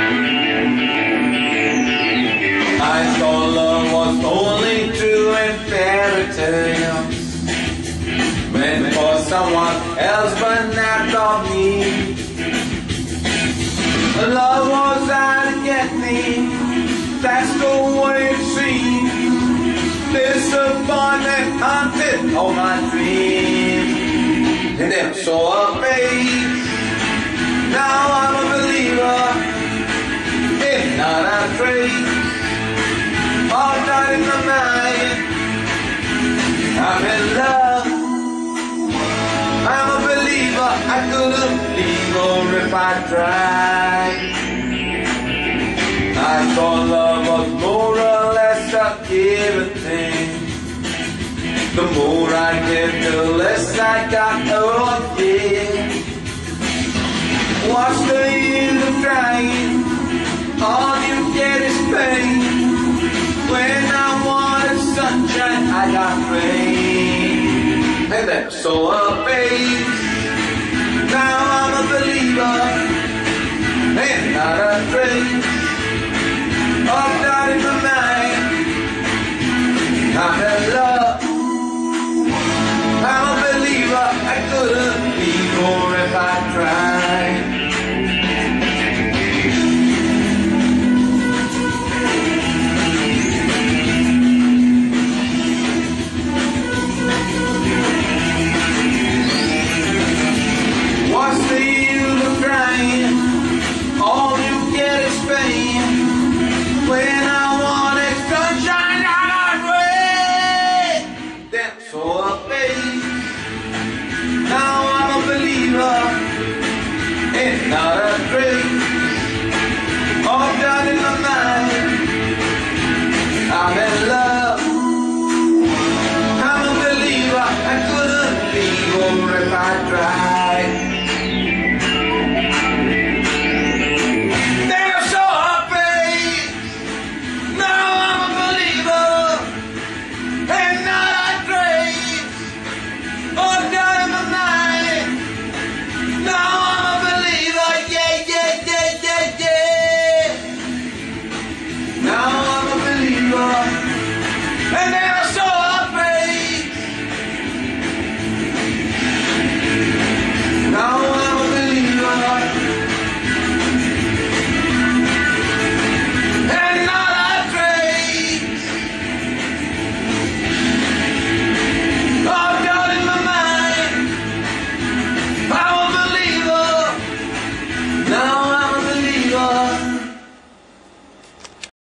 I thought love was only true in fairy tales, meant for someone else but not for me. Love was out to get me, that's the way it seems. Disappointment haunted all my dreams, and then so I fade. Now I'm a believer, if not a trace. All night in my mind, I'm in love. I'm a believer, I couldn't leave her if I tried. I thought love was more or less a given thing. The more I give, the less I got of it. What's the use of trying? All you get is pain. When I wanted sunshine, I got rain. And then so I fade.